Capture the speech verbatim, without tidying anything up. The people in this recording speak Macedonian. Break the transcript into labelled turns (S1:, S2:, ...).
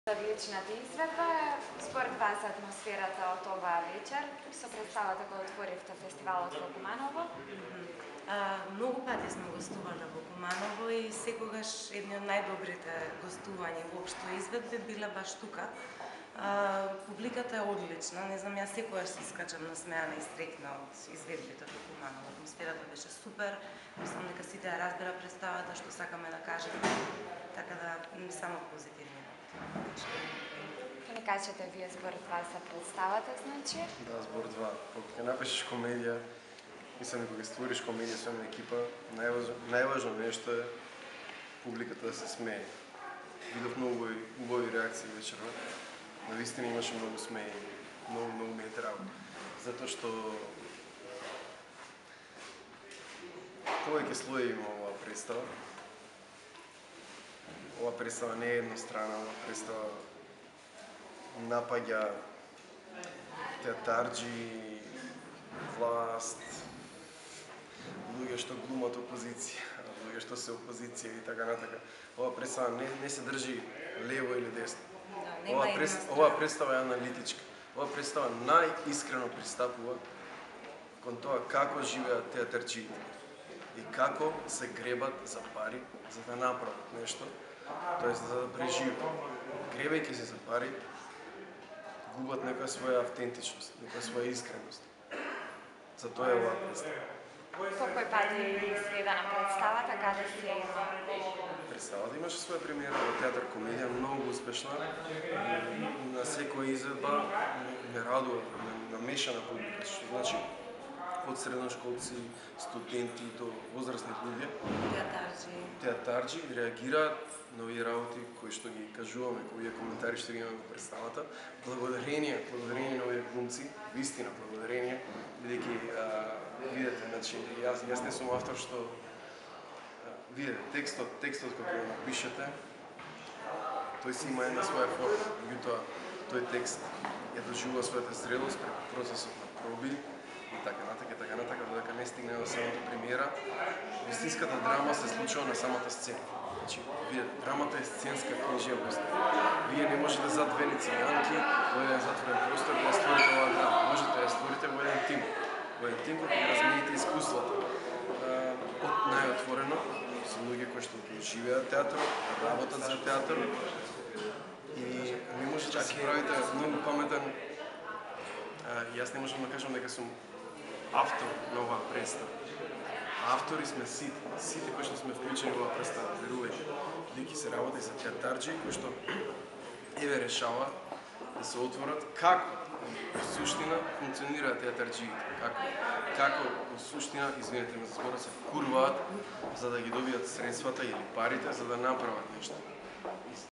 S1: Одличната изведба е според вас атмосферата од оваа вечер со представата која отворивте фестивалот во Куманово?
S2: А, многу пати сме гостувале во Куманово и секогаш едни од најдобрите гостувања воопшто изведби биле баш тука. А, публиката е одлична, не знам, јас секогаш се искачам насмеана и среќна од изведбите во Куманово. Атмосферата беше супер, мислам дека сите ја разбира представата што сакаме да кажеме, така да само позитивни.
S1: Ке ни кажете вие според вас за представата, значи?
S3: Да, збор два. Кога напишеш комедија, мислам, кога створиш комедија со една екипа, најважно, најважно нешто е публиката да се смее. Видов многу убави реакции вечерва. Навистина имаше многу смеи, многу, многу ми е драго. Затоа што повеќе слоеви има оваа представа. Ова представа не е еднострана, ова представа напаѓа театарџи, власт, луѓе што глумат опозиција, луѓе што се опозиција и така натака. Ова представа не, не се држи лево или десно.
S2: Да,
S3: ова, прес, ова представа е аналитичка. Ова представа најискрено пристапува кон тоа како живеат театарџиите и како се гребат за пари за да направат нешто, тоест за да преживеат. Гребајќи се за пари, губат некоја своја автентичност, некоја своја искреност. Затоа е оваа представа.
S1: Колку пати изгледана представата, каде се има?
S3: Представата имаше своја премиера во театар комедија, многу успешна. На секоја изведба ме радува, намешана публика, што значи од средношколци, студенти до возрастни луѓе,
S2: Театарџи.
S3: театарџи реагираат на овие работи кои што ги кажуваме, кои овие коментари што ги имаме во представата. Благодарение, благодарение на овие глумци, вистина благодарение, бидејќи видете, значи јас јас не сум автор што а, видете текстот, текстот кога го напишете, тој си има една своја форма, меѓутоа тој текст ја доживува својата зрелост преку процесот на проби и така натака, така натака, додека не стигне до самата премиера. Вистинската драма се случува на самата сцена. Значи, вие, драмата е сценска книжевност. Вие не можете зад две лицејанки во еден затворен простор да ја створите оваа драма. Можете да ја створите во еден тим. Во еден тим кога да размените искуството. Од најотворено, со луѓе кои што живеат театарот, работат за театарот. И не можете да си правите многу паметен. Јас не можам да кажам дека сум автор на оваа представа. Автори сме сите, сите кои што сме вклучени во оваа представа, верувајте, бидејќи се работи за театарџи кои што еве решава да се отворат како во суштина функционираат театарџиите, како како во суштина, извинете ме за зборот, се курваат за да ги добијат средствата или парите за да направат нешто.